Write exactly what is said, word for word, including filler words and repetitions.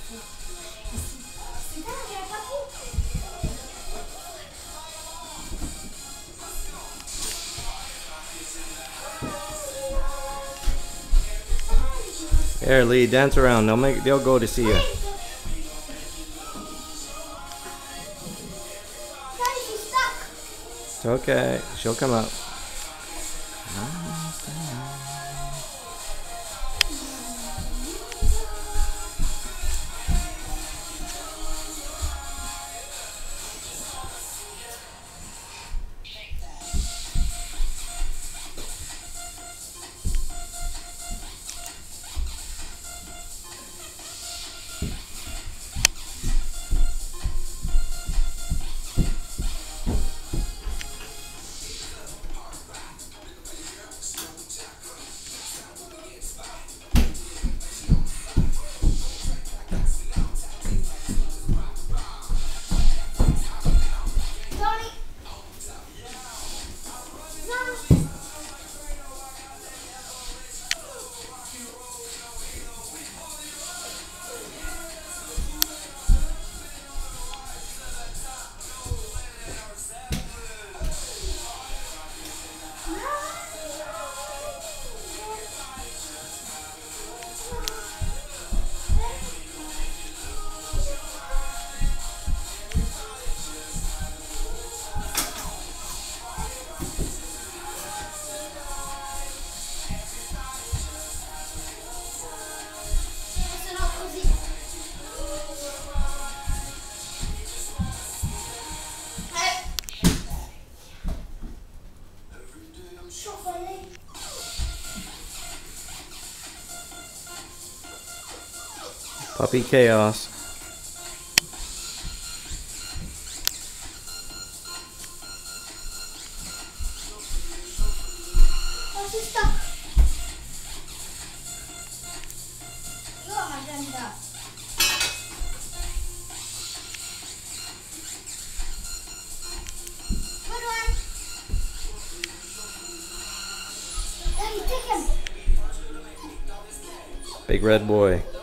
Here, Lee, dance around. They'll make. They'll go to see you. It's okay. She'll come out. Puppy chaos. Oh, she's stuck. You are my granddad. Good one. Daddy, take him. Big red boy.